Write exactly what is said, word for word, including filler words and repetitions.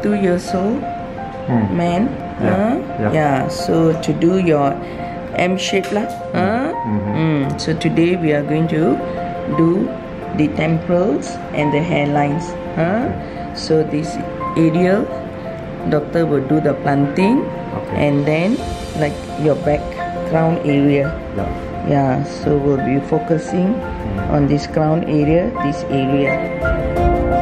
thirty-two years old Hmm. man. Yeah, Uh, yeah. yeah. So to do your M shape lah. Uh, Mhm. mm. So today we are going to do the temporals and the hairlines. Uh. So this area, doctor will do the planting, Okay. and then like your back crown area. Yeah. Yeah. So we'll be focusing on this crown area, this area.